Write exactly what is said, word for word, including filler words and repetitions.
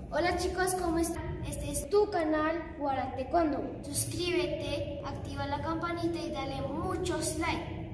Hola chicos, ¿cómo están? Este es tu canal Guara Taekwondo. Suscríbete, activa la campanita y dale muchos likes.